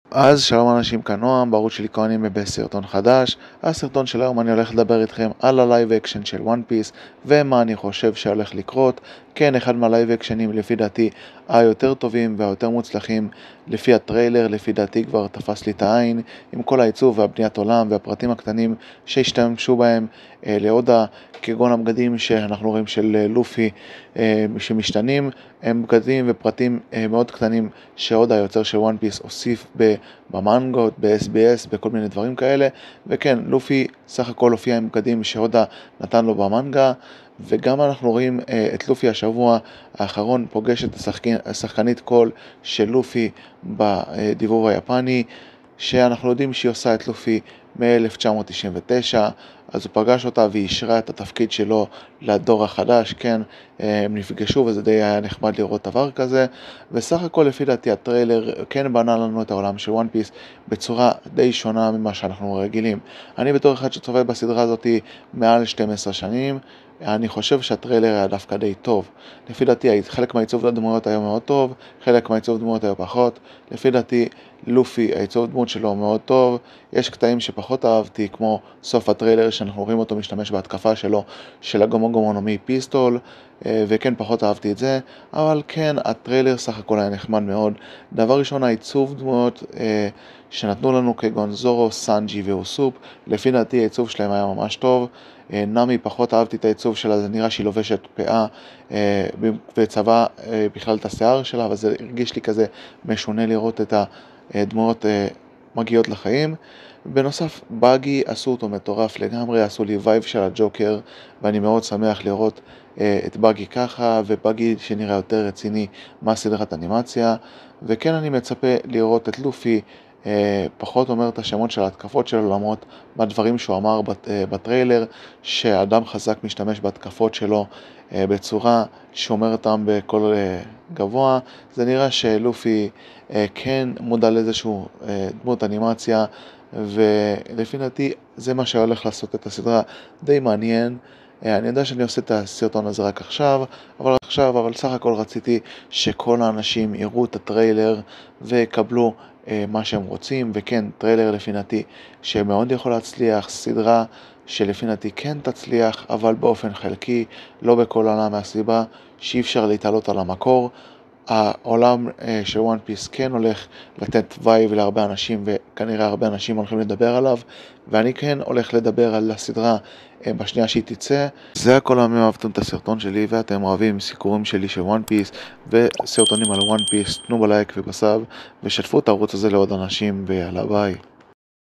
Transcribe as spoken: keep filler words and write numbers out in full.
אז שלום אנשים, כאן נועם, בערוץ שלי כהנים בסרטון חדש. הסרטון של היום אני הולך לדבר איתכם על הלייב אקשן של וואן פיס ומה אני חושב שהולך לקרות. כן, אחד מהלייב אקשנים לפי דעתי היותר טובים והיותר מוצלחים לפי הטריילר, לפי דעתי כבר תפס לי את העין עם כל העיצוב והבניית עולם והפרטים הקטנים שהשתמשו בהם אה, להודה, כגון הבגדים שאנחנו רואים של אה, לופי אה, שמשתנים, הם בגדים ופרטים אה, מאוד קטנים שהודה היוצר של וואן פיס הוסיף במנגות, ב-אס בי אס, בכל מיני דברים כאלה. וכן, לופי סך הכל הופיע עם בגדים שהודה נתן לו במנגה, וגם אנחנו רואים אה, את לופי השבוע האחרון פוגש את השחקנ... השחקנית קול של לופי בדיבוב היפני, שאנחנו יודעים שהיא עושה את לופי מ-אלף תשע מאות תשעים ותשע, אז הוא פגש אותה והיא אישרה את התפקיד שלו לדור החדש. כן, הם נפגשו וזה די היה נחמד לראות דבר כזה, וסך הכל לפי דעתי הטריילר כן בנה לנו את העולם של וואן פיס בצורה די שונה ממה שאנחנו רגילים. אני בתור אחד שצופה בסדרה הזאת מעל שתים עשרה שנים, אני חושב שהטריילר היה דווקא די טוב. לפי דעתי חלק מהעיצוב הדמויות היה מאוד טוב, חלק מהעיצוב דמויות היה פחות. לפי דעתי לופי, העיצוב דמות שלו מאוד טוב. יש קטעים שפחות אהבתי, כמו סוף הטריילר שאנחנו רואים אותו משתמש בהתקפה שלו של הגומוגומונומי פיסטול, וכן פחות אהבתי את זה. אבל כן, הטריילר סך הכל היה נחמד מאוד. דבר ראשון, העיצוב דמויות שנתנו לנו כגון זורו, סנג'י ואוסופ, לפי דעתי העיצוב שלהם היה ממש טוב. נמי פחות אהבתי את העיצוב שלה, זה נראה שהיא לובשת פאה וצבע בכלל את השיער שלה, אבל זה הרגיש לי כזה משונה לראות את הדמויות מגיעות לחיים. בנוסף, בגי עשו אותו מטורף לגמרי, עשו לי וייב של הג'וקר, ואני מאוד שמח לראות את בגי ככה, ובגי שנראה יותר רציני מהסדרת אנימציה. וכן, אני מצפה לראות את לופי פחות אומר את השמות של ההתקפות של עולמות בדברים שהוא אמר בטריילר, שאדם חזק משתמש בהתקפות שלו בצורה שאומר אותם בכל גבוה. זה נראה שלופי כן מודע לאיזשהו דמות אנימציה, ולפי דעתי זה מה שהולך לעשות את הסדרה די מעניין. אני יודע שאני עושה את הסרטון הזה רק עכשיו, אבל עכשיו, אבל סך הכל רציתי שכל האנשים יראו את הטריילר ויקבלו מה שהם רוצים. וכן, טריילר לפי דעתי שמאוד יכול להצליח, סדרה שלפי דעתי כן תצליח, אבל באופן חלקי, לא בכל עולם, מהסיבה שאי אפשר להתעלות על המקור. העולם של וואן פיס כן הולך לתת וייב להרבה אנשים, וכנראה הרבה אנשים הולכים לדבר עליו, ואני כן הולך לדבר על הסדרה בשנייה שהיא תצא. זה הכל. אם אהבתם את הסרטון שלי ואתם אוהבים סיפורים שלי של וואן פיס וסרטונים על וואן פיס, תנו בלייק ובסאב ושתפו את הערוץ הזה לעוד אנשים, ויאללה ביי.